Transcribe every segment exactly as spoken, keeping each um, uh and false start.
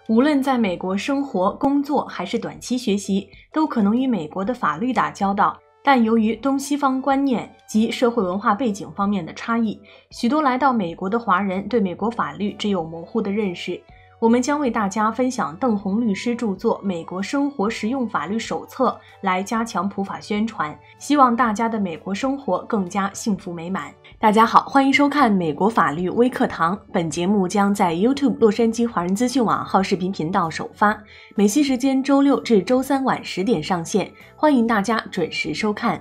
无论在美国生活、工作还是短期学习，都可能与美国的法律打交道。但由于东西方观念及社会文化背景方面的差异，许多来到美国的华人对美国法律只有模糊的认识。我们将为大家分享邓红律师著作《美国生活实用法律手册》，来加强普法宣传，希望大家的美国生活更加幸福美满。大家好，欢迎收看美国法律微课堂。本节目将在 YouTube 洛杉矶华人资讯网号视频频道首发，美西时间周六至周三晚十点上线，欢迎大家准时收看。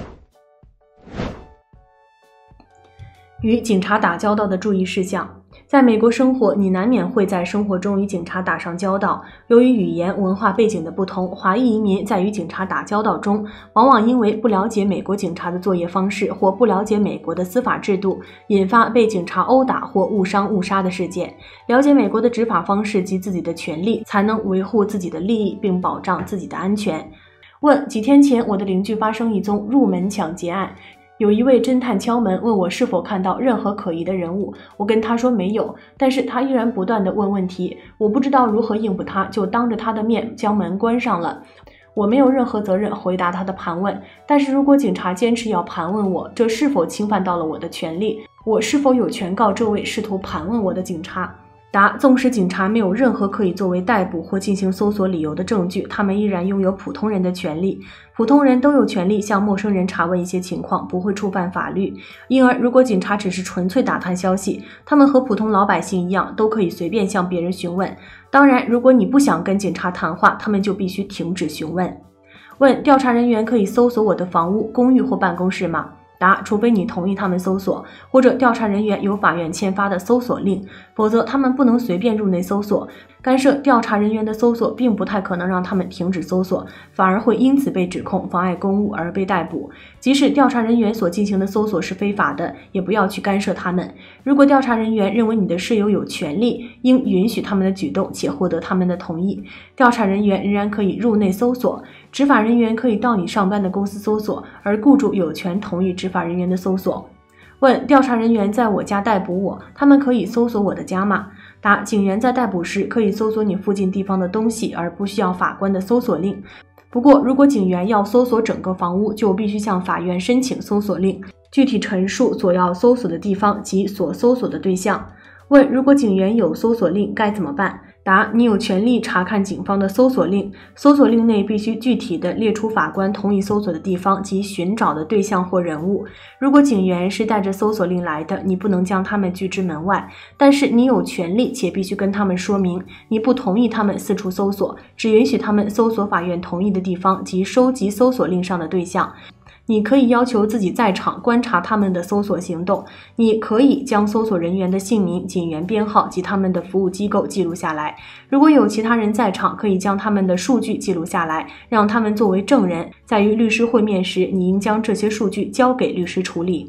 与警察打交道的注意事项。在美国生活，你难免会在生活中与警察打上交道。由于语言文化背景的不同，华裔移民在与警察打交道中，往往因为不了解美国警察的作业方式或不了解美国的司法制度，引发被警察殴打或误伤误杀的事件。了解美国的执法方式及自己的权利，才能维护自己的利益并保障自己的安全。问：几天前，我的邻居发生一宗入门抢劫案。有一位侦探敲门，问我是否看到任何可疑的人物。我跟他说没有，但是他依然不断地问问题。我不知道如何应付他，就当着他的面将门关上了。我没有任何责任回答他的盘问，但是如果警察坚持要盘问我，这是否侵犯到了我的权利？我是否有权告这位试图盘问我的警察？答：纵使警察没有任何可以作为逮捕或进行搜索理由的证据，他们依然拥有普通人的权利。普通人都有权利向陌生人查问一些情况，不会触犯法律。因而，如果警察只是纯粹打探消息，他们和普通老百姓一样，都可以随便向别人询问。当然，如果你不想跟警察谈话，他们就必须停止询问。问：调查人员可以搜索我的房屋、公寓或办公室吗？答：除非你同意他们搜索，或者调查人员有法院签发的搜索令，否则他们不能随便入内搜索。干涉调查人员的搜索并不太可能让他们停止搜索，反而会因此被指控妨碍公务而被逮捕。即使调查人员所进行的搜索是非法的，也不要去干涉他们。如果调查人员认为你的室友有权利，应允许他们的举动且获得他们的同意。调查人员仍然可以入内搜索，执法人员可以到你上班的公司搜索，而雇主有权同意执法人员的搜索。问：调查人员在我家逮捕我，他们可以搜索我的家吗？答：警员在逮捕时可以搜索你附近地方的东西，而不需要法官的搜索令。不过，如果警员要搜索整个房屋，就必须向法院申请搜索令，具体陈述所要搜索的地方及所搜索的对象。问：如果警员有搜索令该怎么办？答：你有权利查看警方的搜索令，搜索令内必须具体地列出法官同意搜索的地方及寻找的对象或人物。如果警员是带着搜索令来的，你不能将他们拒之门外，但是你有权利且必须跟他们说明，你不同意他们四处搜索，只允许他们搜索法院同意的地方及收集搜索令上的对象。你可以要求自己在场观察他们的搜索行动，你可以将搜索人员的姓名、警员编号及他们的服务机构记录下来。如果有其他人在场，可以将他们的数据记录下来，让他们作为证人。在与律师会面时，你应将这些数据交给律师处理。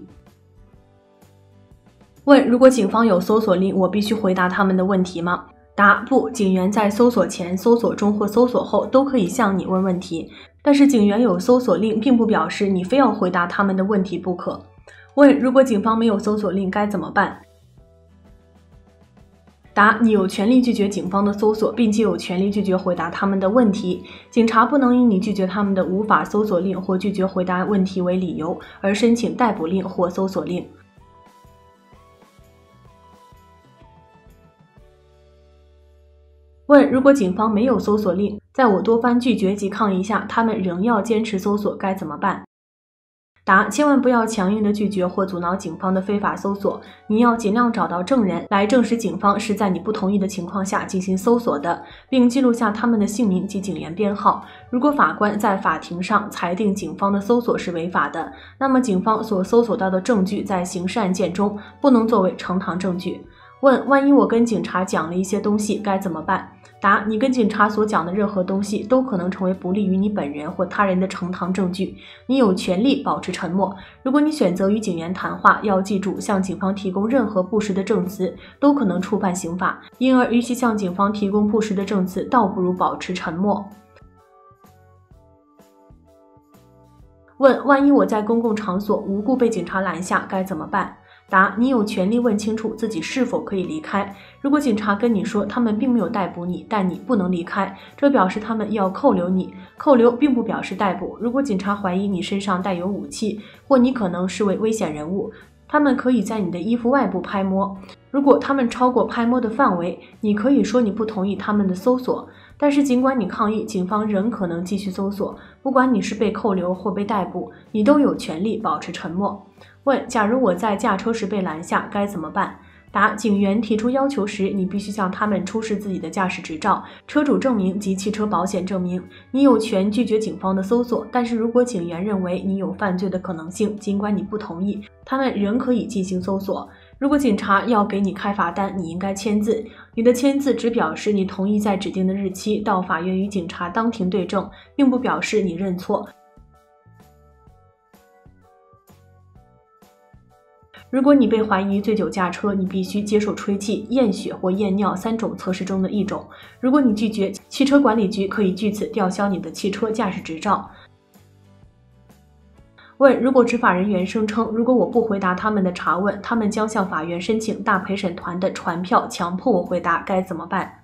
问：如果警方有搜索令，我必须回答他们的问题吗？答：不，警员在搜索前、搜索中或搜索后都可以向你问问题，但是警员有搜索令并不表示你非要回答他们的问题不可。问：如果警方没有搜索令该怎么办？答：你有权利拒绝警方的搜索，并且有权利拒绝回答他们的问题。警察不能以你拒绝他们的无法搜索令或拒绝回答问题为理由而申请逮捕令或搜索令。问：如果警方没有搜索令，在我多番拒绝及抗议下，他们仍要坚持搜索，该怎么办？答：千万不要强硬的拒绝或阻挠警方的非法搜索，你要尽量找到证人来证实警方是在你不同意的情况下进行搜索的，并记录下他们的姓名及警员编号。如果法官在法庭上裁定警方的搜索是违法的，那么警方所搜索到的证据在刑事案件中不能作为呈堂证据。问：万一我跟警察讲了一些东西该怎么办？答：你跟警察所讲的任何东西都可能成为不利于你本人或他人的呈堂证据，你有权利保持沉默。如果你选择与警员谈话，要记住向警方提供任何不实的证词都可能触犯刑法，因而与其向警方提供不实的证词，倒不如保持沉默。问：万一我在公共场所无故被警察拦下该怎么办？ 答：你有权利问清楚自己是否可以离开。如果警察跟你说他们并没有逮捕你，但你不能离开，这表示他们要扣留你。扣留并不表示逮捕。如果警察怀疑你身上带有武器，或你可能是位危险人物，他们可以在你的衣服外部拍摸。如果他们超过拍摸的范围，你可以说你不同意他们的搜索。但是尽管你抗议，警方仍可能继续搜索。不管你是被扣留或被逮捕，你都有权利保持沉默。问：假如我在驾车时被拦下，该怎么办？答：警员提出要求时，你必须向他们出示自己的驾驶执照、车主证明及汽车保险证明。你有权拒绝警方的搜索，但是如果警员认为你有犯罪的可能性，尽管你不同意，他们仍可以进行搜索。如果警察要给你开罚单，你应该签字。你的签字只表示你同意在指定的日期到法院与警察当庭对证，并不表示你认错。如果你被怀疑醉酒驾车，你必须接受吹气、验血或验尿三种测试中的一种。如果你拒绝，汽车管理局可以据此吊销你的汽车驾驶执照。问：如果执法人员声称，如果我不回答他们的查问，他们将向法院申请大陪审团的传票，强迫我回答，该怎么办？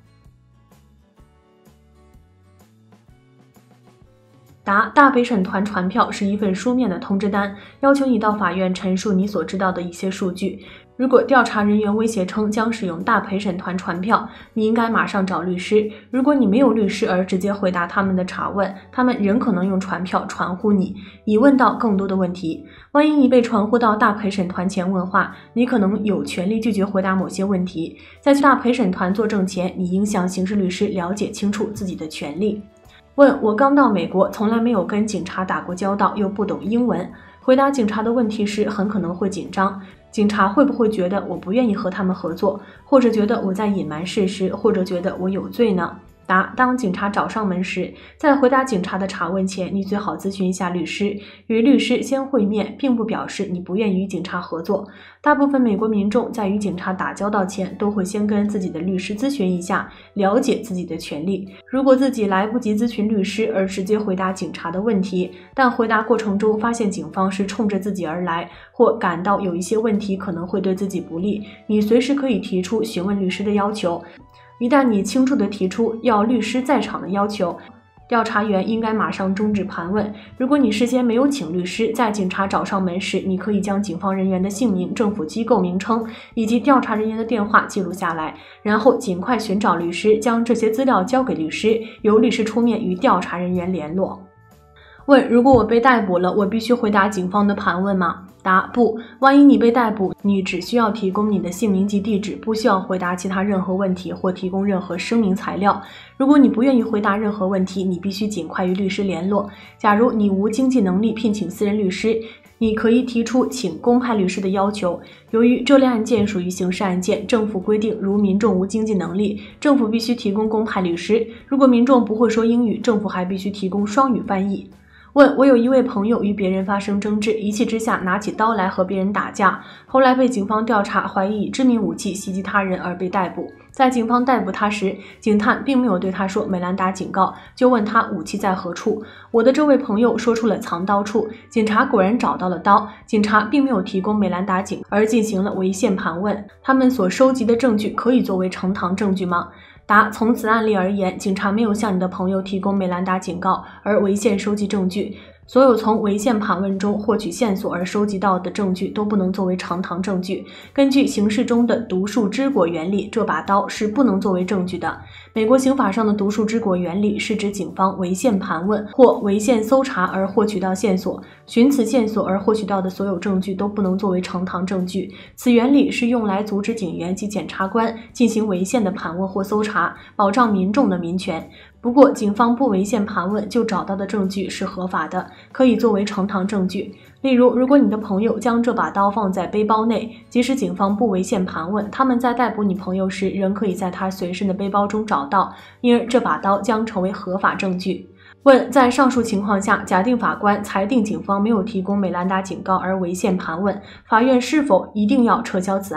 答：大陪审团传票是一份书面的通知单，要求你到法院陈述你所知道的一些数据。如果调查人员威胁称将使用大陪审团传票，你应该马上找律师。如果你没有律师而直接回答他们的查问，他们仍可能用传票传呼你，以问到更多的问题。万一你被传呼到大陪审团前问话，你可能有权利拒绝回答某些问题。在去大陪审团作证前，你应向刑事律师了解清楚自己的权利。问：我刚到美国，从来没有跟警察打过交道，又不懂英文。回答警察的问题时很可能会紧张，警察会不会觉得我不愿意和他们合作，或者觉得我在隐瞒事实，或者觉得我有罪呢？答：当警察找上门时，在回答警察的查问前，你最好咨询一下律师。与律师先会面，并不表示你不愿意与警察合作。大部分美国民众在与警察打交道前，都会先跟自己的律师咨询一下，了解自己的权利。如果自己来不及咨询律师而直接回答警察的问题，但回答过程中发现警方是冲着自己而来，或感到有一些问题可能会对自己不利，你随时可以提出询问律师的要求。一旦你清楚地提出要律师在场的要求，调查员应该马上终止盘问。如果你事先没有请律师，在警察找上门时，你可以将警方人员的姓名、政府机构名称以及调查人员的电话记录下来，然后尽快寻找律师，将这些资料交给律师，由律师出面与调查人员联络。问：如果我被逮捕了，我必须回答警方的盘问吗？答：不。万一你被逮捕，你只需要提供你的姓名及地址，不需要回答其他任何问题或提供任何声明材料。如果你不愿意回答任何问题，你必须尽快与律师联络。假如你无经济能力聘请私人律师，你可以提出请公派律师的要求。由于这类案件属于刑事案件，政府规定，如民众无经济能力，政府必须提供公派律师。如果民众不会说英语，政府还必须提供双语翻译。问：我有一位朋友与别人发生争执，一气之下拿起刀来和别人打架，后来被警方调查，怀疑以致命武器袭击他人而被逮捕。在警方逮捕他时，警探并没有对他说美兰达警告，就问他武器在何处。我的这位朋友说出了藏刀处，警察果然找到了刀，警察并没有提供美兰达警，而进行了违宪盘问。他们所收集的证据可以作为呈堂证据吗？答：从此案例而言，警察没有向你的朋友提供美兰达警告而违宪收集证据。所有从违宪盘问中获取线索而收集到的证据都不能作为呈堂证据。根据刑事中的毒树之果原理，这把刀是不能作为证据的。美国刑法上的毒树之果原理是指警方违宪盘问或违宪搜查而获取到线索，循此线索而获取到的所有证据都不能作为呈堂证据。此原理是用来阻止警员及检察官进行违宪的盘问或搜查，保障民众的民权。不过，警方不违宪盘问就找到的证据是合法的，可以作为呈堂证据。例如，如果你的朋友将这把刀放在背包内，即使警方不违宪盘问，他们在逮捕你朋友时，仍可以在他随身的背包中找到，因而这把刀将成为合法证据。问：在上述情况下，假定法官裁定警方没有提供美兰达警告而违宪盘问，法院是否一定要撤销此案？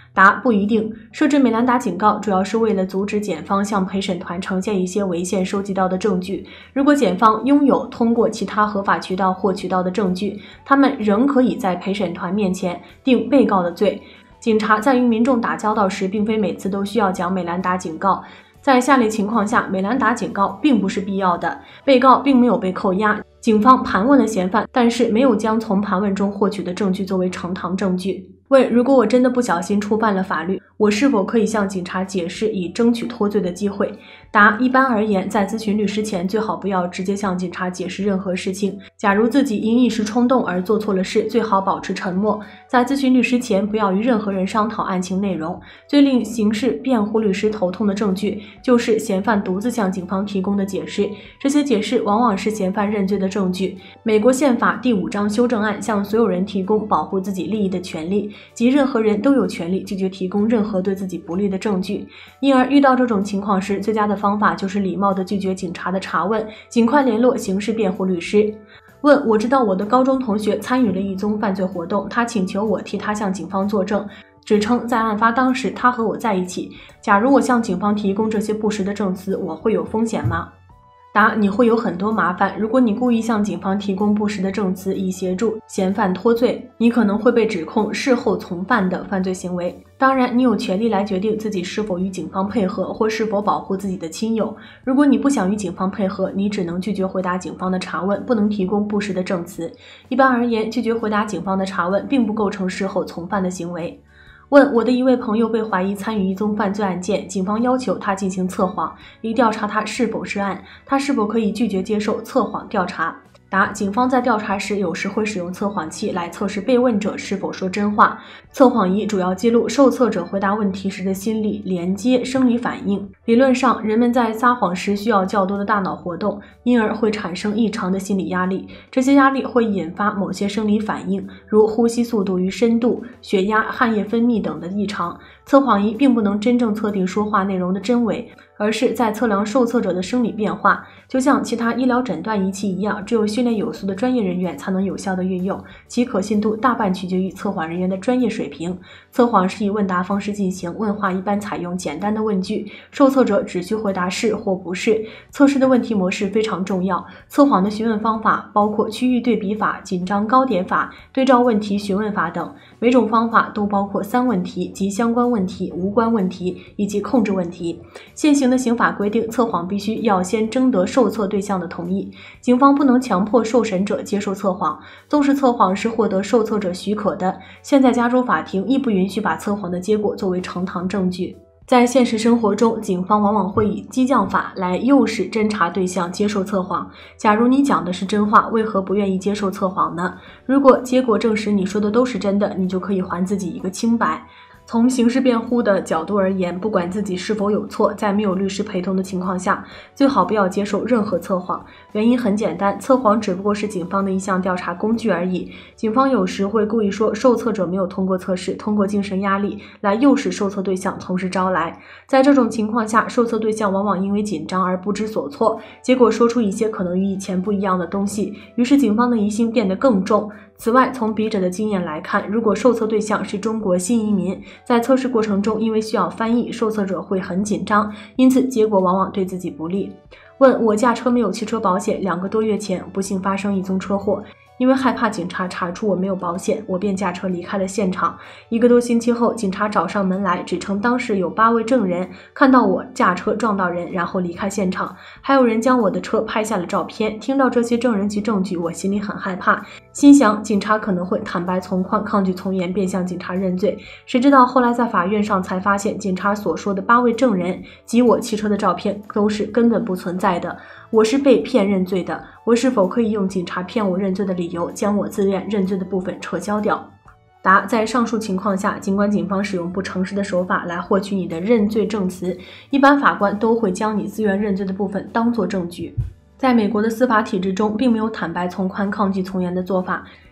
答：不一定。设置美兰达警告主要是为了阻止检方向陪审团呈现一些违宪收集到的证据。如果检方拥有通过其他合法渠道获取到的证据，他们仍可以在陪审团面前定被告的罪。警察在与民众打交道时，并非每次都需要讲美兰达警告。在下列情况下，美兰达警告并不是必要的。被告并没有被扣押，警方盘问了嫌犯，但是没有将从盘问中获取的证据作为呈堂证据。问：如果我真的不小心触犯了法律，我是否可以向警察解释，以争取脱罪的机会？答：一般而言，在咨询律师前，最好不要直接向警察解释任何事情。假如自己因一时冲动而做错了事，最好保持沉默。在咨询律师前，不要与任何人商讨案情内容。最令刑事辩护律师头痛的证据，就是嫌犯独自向警方提供的解释。这些解释往往是嫌犯认罪的证据。美国宪法第五章修正案向所有人提供保护自己利益的权利，即任何人都有权利拒绝提供任何对自己不利的证据。因而遇到这种情况时，最佳的方法就是礼貌地拒绝警察的查问，尽快联络刑事辩护律师。问：我知道我的高中同学参与了一宗犯罪活动，他请求我替他向警方作证，指称在案发当时他和我在一起。假如我向警方提供这些不实的证词，我会有风险吗？答：你会有很多麻烦。如果你故意向警方提供不实的证词，以协助嫌犯脱罪，你可能会被指控事后从犯的犯罪行为。当然，你有权利来决定自己是否与警方配合，或是否保护自己的亲友。如果你不想与警方配合，你只能拒绝回答警方的查问，不能提供不实的证词。一般而言，拒绝回答警方的查问并不构成事后从犯的行为。问：我的一位朋友被怀疑参与一宗犯罪案件，警方要求他进行测谎，以调查他是否涉案，他是否可以拒绝接受测谎调查？答：警方在调查时有时会使用测谎器来测试被问者是否说真话。测谎仪主要记录受测者回答问题时的心理连接生理反应。理论上，人们在撒谎时需要较多的大脑活动，因而会产生异常的心理压力。这些压力会引发某些生理反应，如呼吸速度与深度、血压、汗液分泌等的异常。测谎仪并不能真正测定说话内容的真伪，而是在测量受测者的生理变化。就像其他医疗诊断仪器一样，只有训练有素的专业人员才能有效的运用，其可信度大半取决于测谎人员的专业水平。测谎是以问答方式进行，问话一般采用简单的问句，受测者只需回答是或不是。测试的问题模式非常重要。测谎的询问方法包括区域对比法、紧张高点法、对照问题询问法等，每种方法都包括三问题，即相关问题、无关问题以及控制问题。现行的刑法规定，测谎必须要先征得受测对象的同意，警方不能强迫受审者接受测谎，纵使测谎是获得受测者许可的，现在加州法庭亦不允许把测谎的结果作为呈堂证据。在现实生活中，警方往往会以激将法来诱使侦查对象接受测谎。假如你讲的是真话，为何不愿意接受测谎呢？如果结果证实你说的都是真的，你就可以还自己一个清白。从刑事辩护的角度而言，不管自己是否有错，在没有律师陪同的情况下，最好不要接受任何测谎。原因很简单，测谎只不过是警方的一项调查工具而已。警方有时会故意说受测者没有通过测试，通过精神压力来诱使受测对象从实招来。在这种情况下，受测对象往往因为紧张而不知所措，结果说出一些可能与以前不一样的东西，于是警方的疑心变得更重。此外，从笔者的经验来看，如果受测对象是中国新移民，在测试过程中因为需要翻译，受测者会很紧张，因此结果往往对自己不利。问：我驾车没有汽车保险，两个多月前不幸发生一宗车祸，因为害怕警察查出我没有保险，我便驾车离开了现场。一个多星期后，警察找上门来，指称当时有八位证人看到我驾车撞到人，然后离开现场，还有人将我的车拍下了照片。听到这些证人及证据，我心里很害怕，心想警察可能会坦白从宽，抗拒从严，便向警察认罪。谁知道后来在法院上才发现，警察所说的八位证人及我汽车的照片都是根本不存在的。我是被骗认罪的，我是否可以用警察骗我认罪的理由，将我自愿认罪的部分撤销掉？答：在上述情况下，尽管警方使用不诚实的手法来获取你的认罪证词，一般法官都会将你自愿认罪的部分当作证据。在美国的司法体制中，并没有坦白从宽、抗拒从严的做法。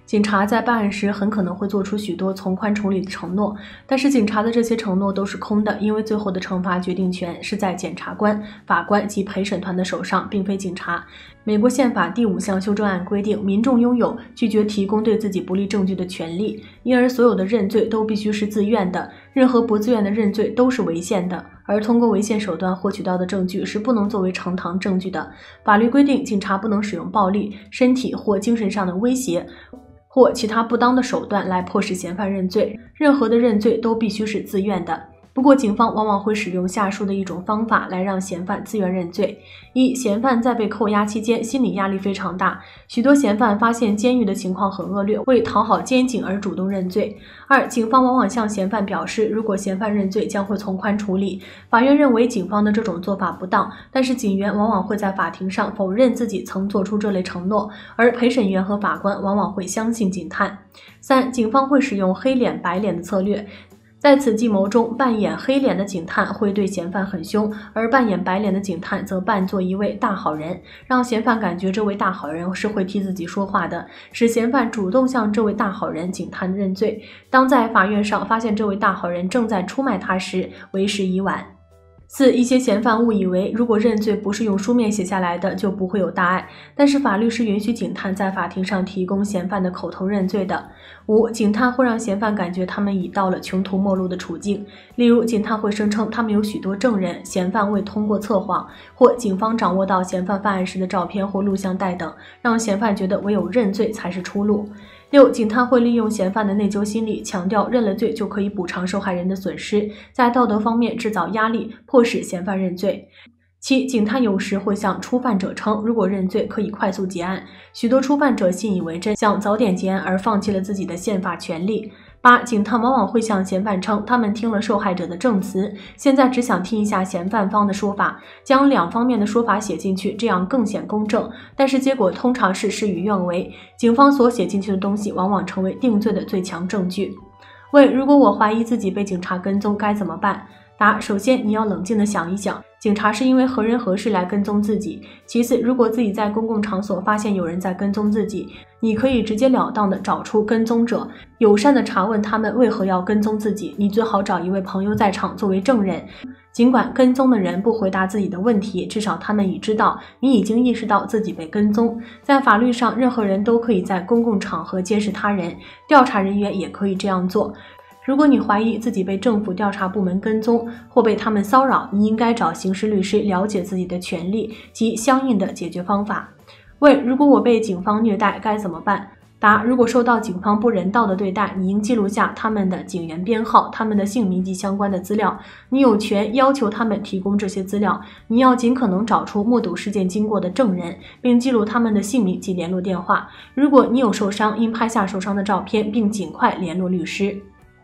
警察在办案时很可能会做出许多从宽处理的承诺，但是警察的这些承诺都是空的，因为最后的惩罚决定权是在检察官、法官及陪审团的手上，并非警察。美国宪法第五项修正案规定，民众拥有拒绝提供对自己不利证据的权利，因而所有的认罪都必须是自愿的，任何不自愿的认罪都是违宪的，而通过违宪手段获取到的证据是不能作为呈堂证据的。法律规定，警察不能使用暴力、身体或精神上的威胁或其他不当的手段来迫使嫌犯认罪，任何的认罪都必须是自愿的。不过，警方往往会使用下述的一种方法来让嫌犯自愿认罪：一、嫌犯在被扣押期间心理压力非常大，许多嫌犯发现监狱的情况很恶劣，为讨好监警而主动认罪；二、警方往往向嫌犯表示，如果嫌犯认罪将会从宽处理。法院认为警方的这种做法不当，但是警员往往会在法庭上否认自己曾做出这类承诺，而陪审员和法官往往会相信警探。三、警方会使用黑脸白脸的策略。在此计谋中，扮演黑脸的警探会对嫌犯很凶，而扮演白脸的警探则扮作一位大好人，让嫌犯感觉这位大好人是会替自己说话的，使嫌犯主动向这位大好人警探认罪。当在法院上发现这位大好人正在出卖他时，为时已晚。四、一些嫌犯误以为如果认罪不是用书面写下来的，就不会有大碍，但是法律是允许警探在法庭上提供嫌犯的口头认罪的。五、警探会让嫌犯感觉他们已到了穷途末路的处境，例如警探会声称他们有许多证人，嫌犯未通过测谎，或警方掌握到嫌犯犯案时的照片或录像带等，让嫌犯觉得唯有认罪才是出路。六、警探会利用嫌犯的内疚心理，强调认了罪就可以补偿受害人的损失，在道德方面制造压力，迫使嫌犯认罪。七、警探有时会向初犯者称，如果认罪可以快速结案，许多初犯者信以为真，想早点结案而放弃了自己的宪法权利。八、警探往往会向嫌犯称，他们听了受害者的证词，现在只想听一下嫌犯方的说法，将两方面的说法写进去，这样更显公正，但是结果通常是事与愿违，警方所写进去的东西往往成为定罪的最强证据。问：如果我怀疑自己被警察跟踪该怎么办？答：首先你要冷静地想一想，警察是因为何人何事来跟踪自己。其次，如果自己在公共场所发现有人在跟踪自己，你可以直截了当地找出跟踪者，友善地查问他们为何要跟踪自己。你最好找一位朋友在场作为证人，尽管跟踪的人不回答自己的问题，至少他们已知道你已经意识到自己被跟踪。在法律上，任何人都可以在公共场合监视他人，调查人员也可以这样做。如果你怀疑自己被政府调查部门跟踪或被他们骚扰，你应该找刑事律师了解自己的权利及相应的解决方法。问：如果我被警方虐待该怎么办？答：如果受到警方不人道的对待，你应记录下他们的警员编号、他们的姓名及相关的资料，你有权要求他们提供这些资料。你要尽可能找出目睹事件经过的证人，并记录他们的姓名及联络电话。如果你有受伤，应拍下受伤的照片，并尽快联络律师。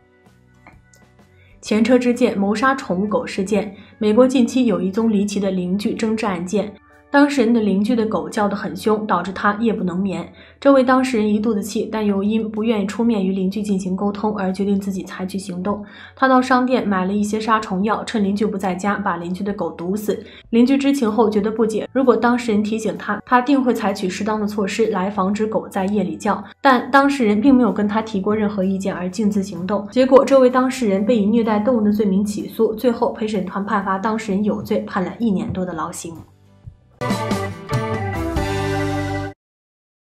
前车之鉴：谋杀宠物狗事件。美国近期有一宗离奇的邻居争执案件，当事人的邻居的狗叫得很凶，导致他夜不能眠。这位当事人一肚子气，但又因不愿意出面与邻居进行沟通，而决定自己采取行动。他到商店买了一些杀虫药，趁邻居不在家，把邻居的狗毒死。邻居知情后觉得不解，如果当事人提醒他，他定会采取适当的措施来防止狗在夜里叫。但当事人并没有跟他提过任何意见，而径自行动。结果，这位当事人被以虐待动物的罪名起诉，最后陪审团判罚当事人有罪，判了一年多的牢刑。